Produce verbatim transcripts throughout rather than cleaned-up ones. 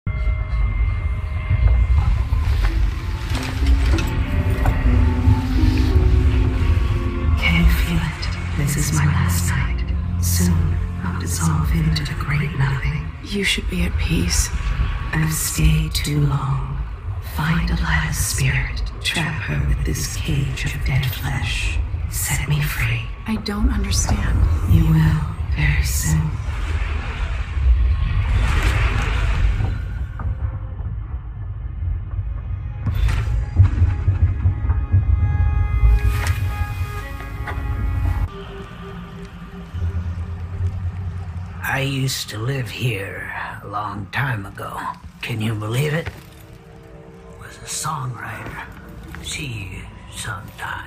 Can you feel it? This is my last night. Soon, I'll dissolve into the great nothing. You should be at peace. I've stayed too long. Find Delilah's spirit. Trap her with this cage of dead flesh. Set me free. I don't understand. You will, very soon. I used to live here a long time ago. Can you believe it? Was a songwriter. See you sometime.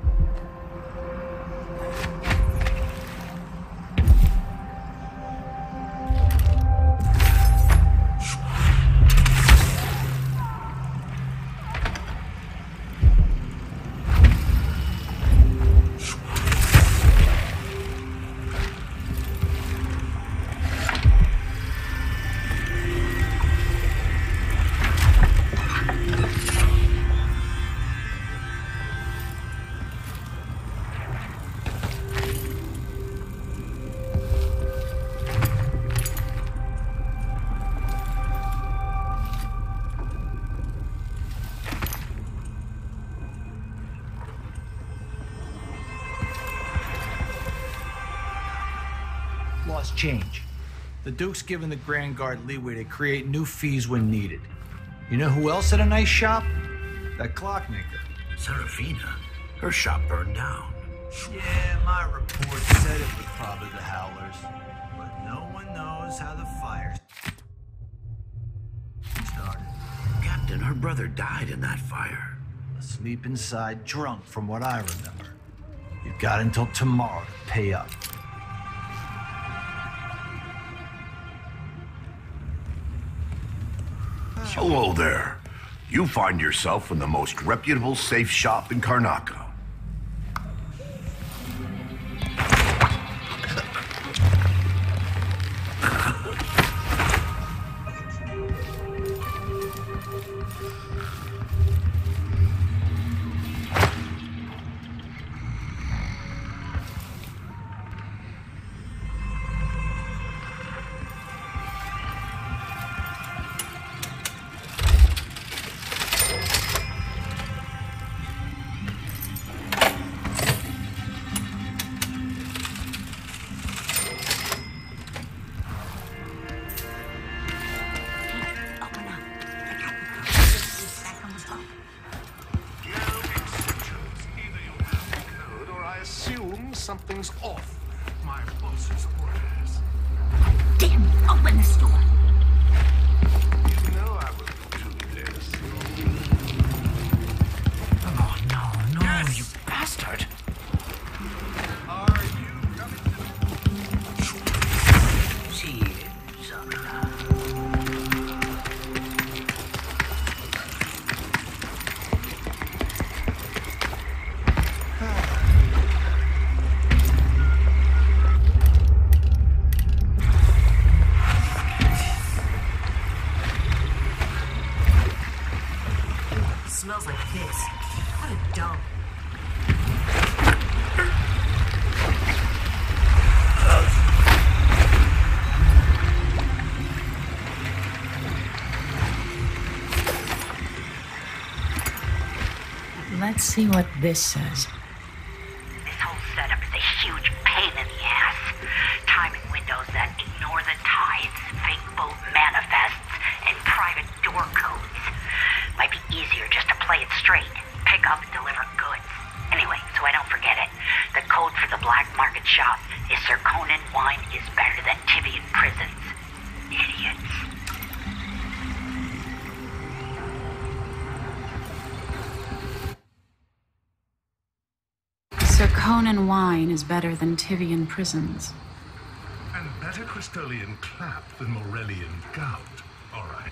Lost change. The Duke's given the Grand Guard leeway to create new fees when needed. You know who else had a nice shop? That clockmaker. Serafina. Her shop burned down. Yeah, my report said it was probably the Howlers. But no one knows how the fire started. Captain, her brother died in that fire. Asleep inside, drunk, from what I remember. You've got until tomorrow to pay up. Hello there. You find yourself in the most reputable safe shop in Karnaca. Something's off. My boss's orders. Damn it, open this door. You know I would do this. Oh, no, no, Yes. you bastard. Are you coming to... See you sometime. Smells like piss. What a dump. Let's see what this says. This whole setup is a huge pain in the ass. Timing windows that ignore the tides, fake boat manifests, and private door codes. Might be easier just to play it straight. Pick up and deliver goods. Anyway, so I don't forget it. The code for the black market shop is Sir Conan wine is better than Tivian prisons. Idiots. Sir Conan wine is better than Tivian prisons. And better Crystolian clap than Morellian gout. All right.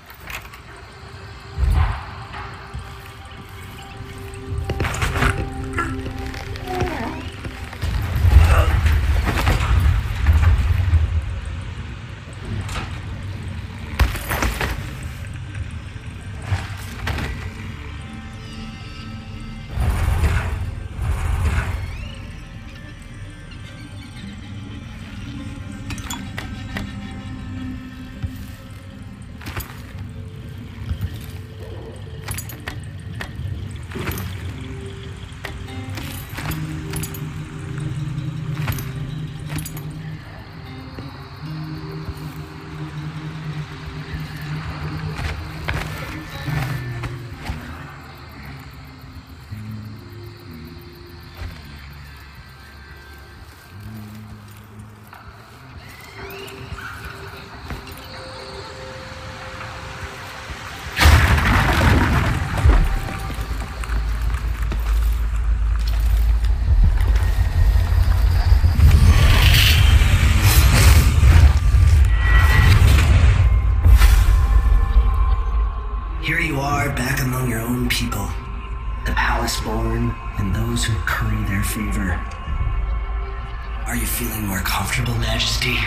Here you are, back among your own people. The palace-born and those who curry their favor. Are you feeling more comfortable, Majesty?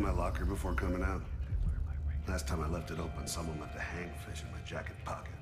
my locker before coming out. Last time I left it open, someone left a hangfish in my jacket pocket.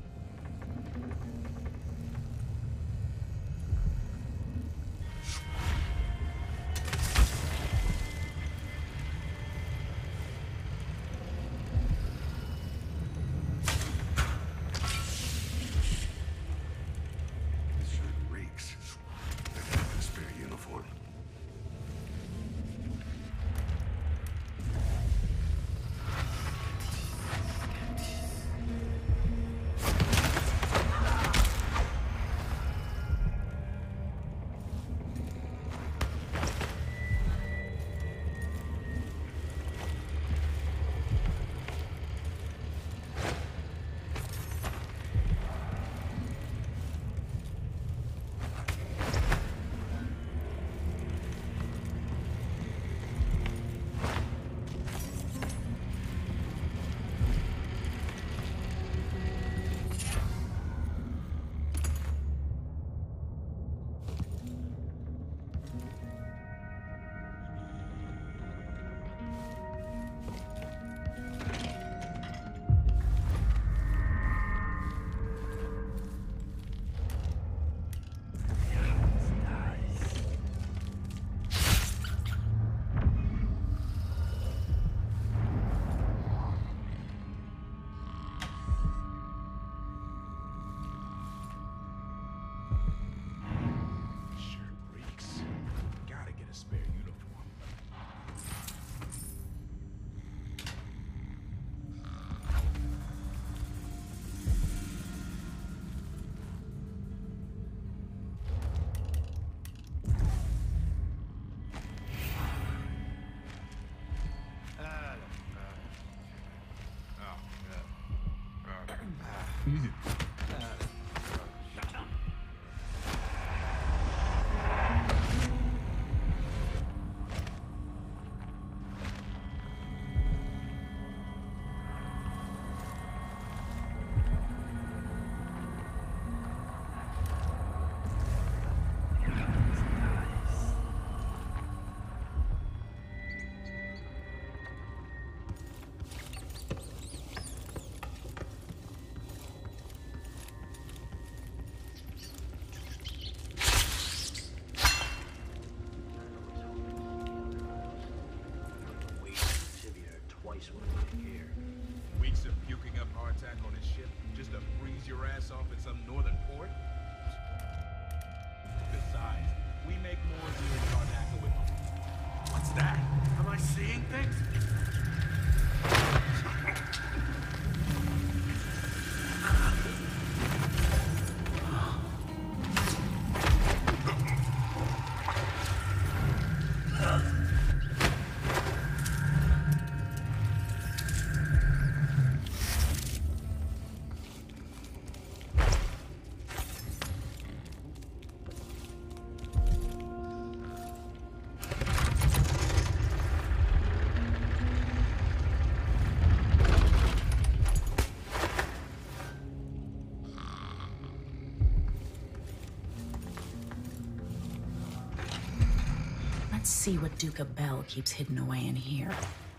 Weeks of puking up hardtack on his ship just to freeze your ass off at some northern port? Besides, we make more here in Karnaca with them. What's that? Am I seeing things? Let's see what Duca Bell keeps hidden away in here.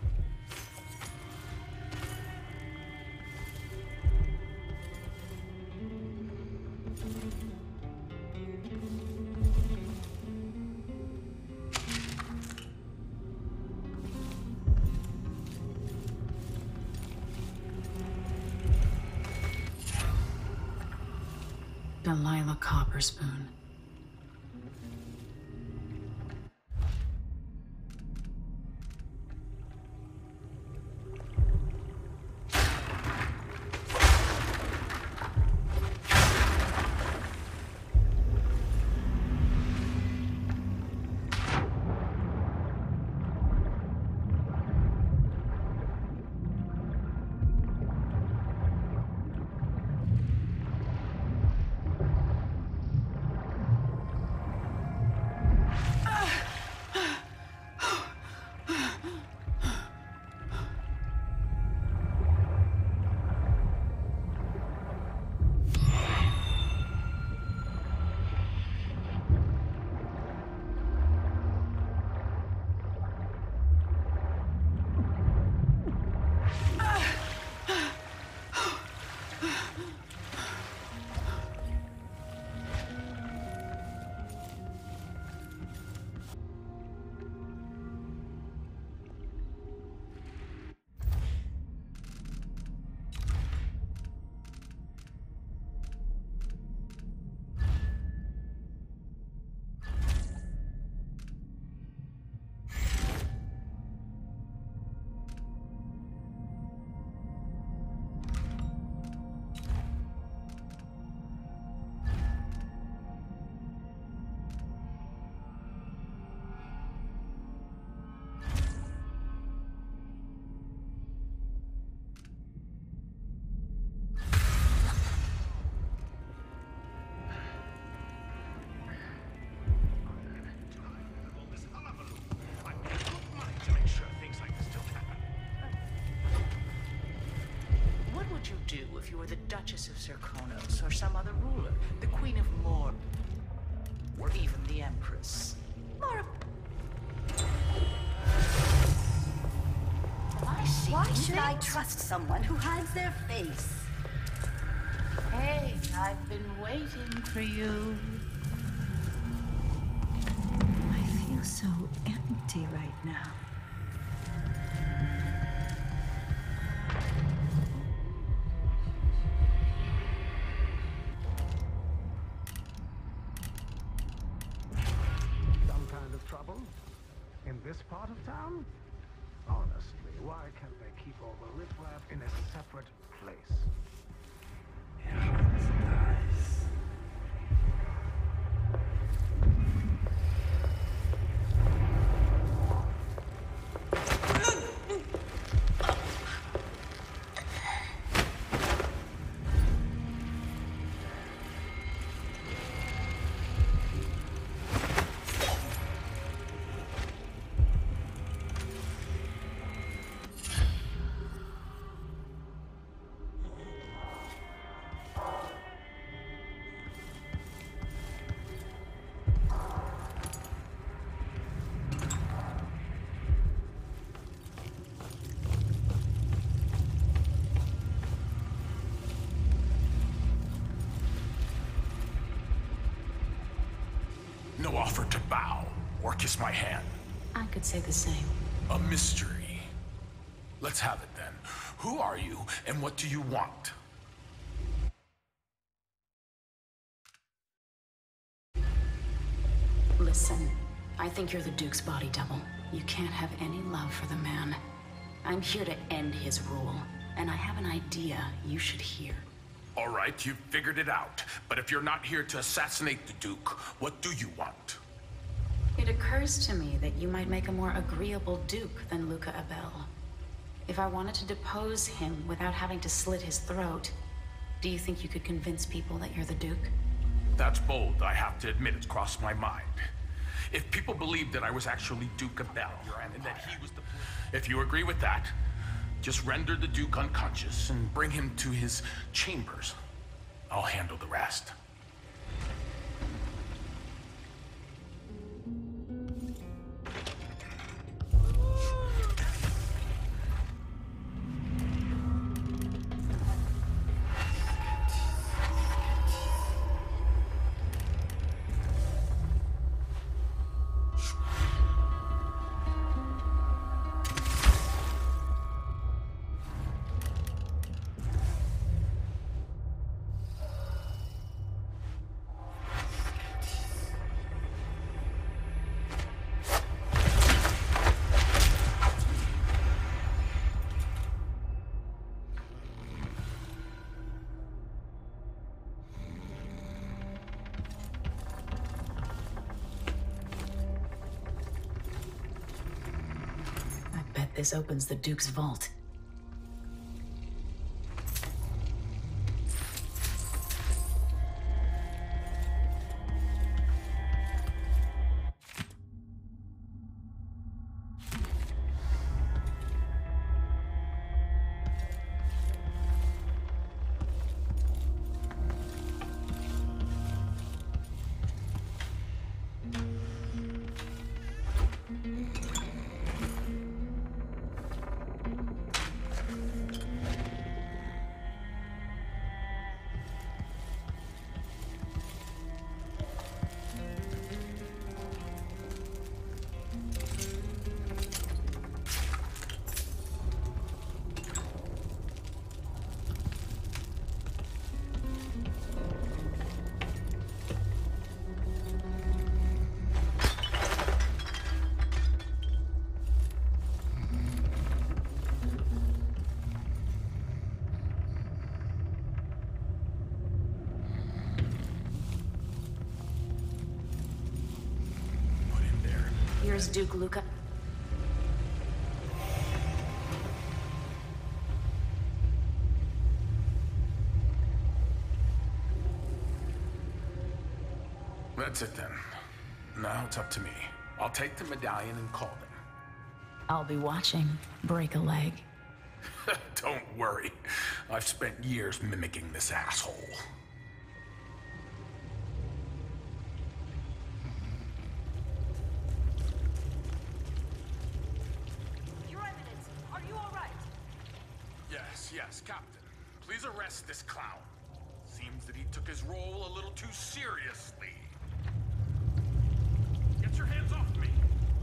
Delilah Copperspoon. do if you were the Duchess of Serkonos or some other ruler, the Queen of Mor, or even the Empress. More. Why should I trust someone who hides their face? Hey, I've been waiting for you. I feel so empty right now. Some kind of trouble? In this part of town? Honestly, why can't they keep all the riffraff in a separate place? Yeah, that's nice. No offer to bow or kiss my hand. I could say the same. A mystery. Let's have it then. Who are you and what do you want? Listen, I think you're the Duke's body double. You can't have any love for the man. I'm here to end his rule, and I have an idea you should hear. All right, you've figured it out. But if you're not here to assassinate the Duke, what do you want? It occurs to me that you might make a more agreeable Duke than Luca Abel. If I wanted to depose him without having to slit his throat, do you think you could convince people that you're the Duke? That's bold. I have to admit it's crossed my mind. If people believed that I was actually Duke Abel, and that he was the... If you agree with that, just render the Duke unconscious and bring him to his chambers. I'll handle the rest. This opens the Duke's vault. Here's Duke Luca. That's it then. Now it's up to me. I'll take the medallion and call them. I'll be watching. Break a leg. Don't worry. I've spent years mimicking this asshole. Your Eminence, are you all right? Yes, yes, Captain. Please arrest this clown. Seems that he took his role a little too seriously. Get your hands off me!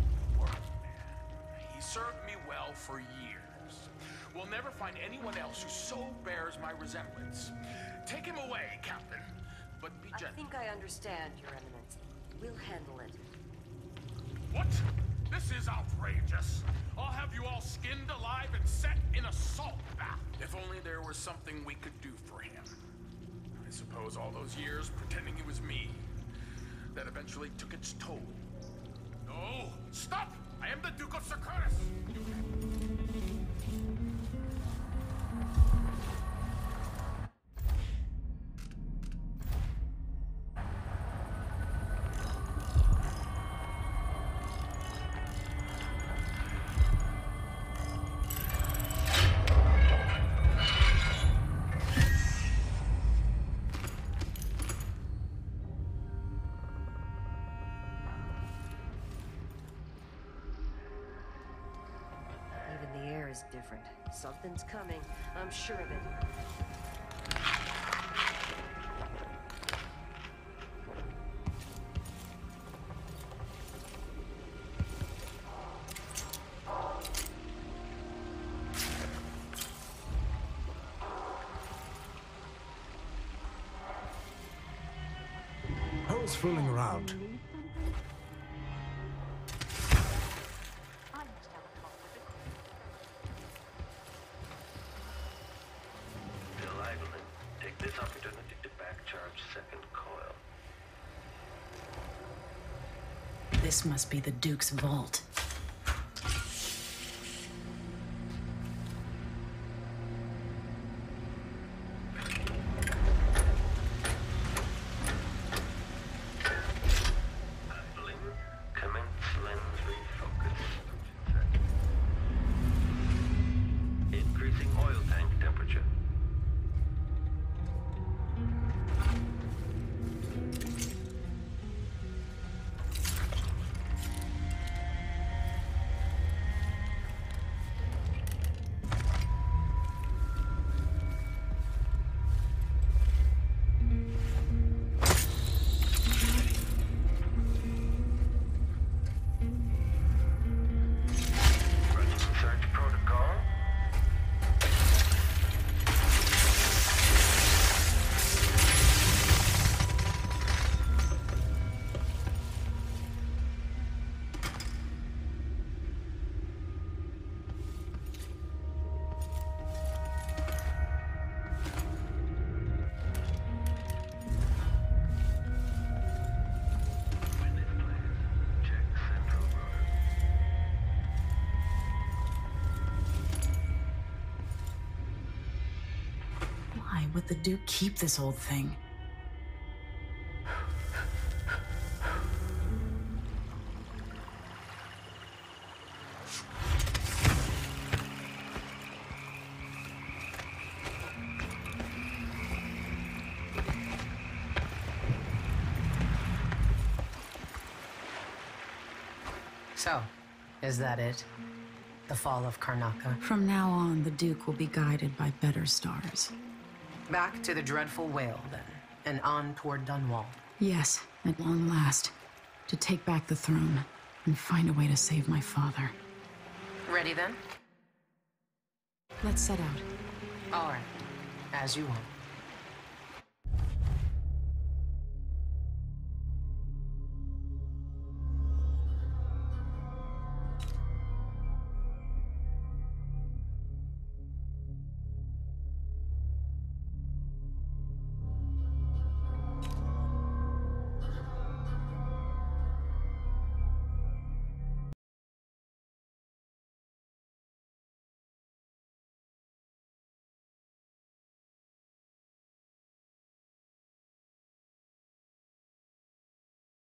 He served me well for years. We'll never find anyone else who so bears my resemblance. Take him away, Captain. But be gentle. I think I understand, Your Eminence. We'll handle it. What? This is outrageous. I'll have you all skinned alive and set in a salt bath. If only there was something we could do for him. I suppose all those years pretending he was me, that eventually took its toll. No! Stop! I am the Duke of Serconis! Is different. Something's coming. I'm sure of it. Who's fooling around? This opportunity to back-charge second coil. This must be the Duke's vault. Idling. Commence lens refocus. Increasing oil tank temperature. Why would the Duke keep this old thing? So, is that it? The fall of Karnaca? From now on, the Duke will be guided by better stars. Back to the dreadful whale, then, and on toward Dunwall. Yes, at long last. To take back the throne, and find a way to save my father. Ready, then? Let's set out. All right. As you want.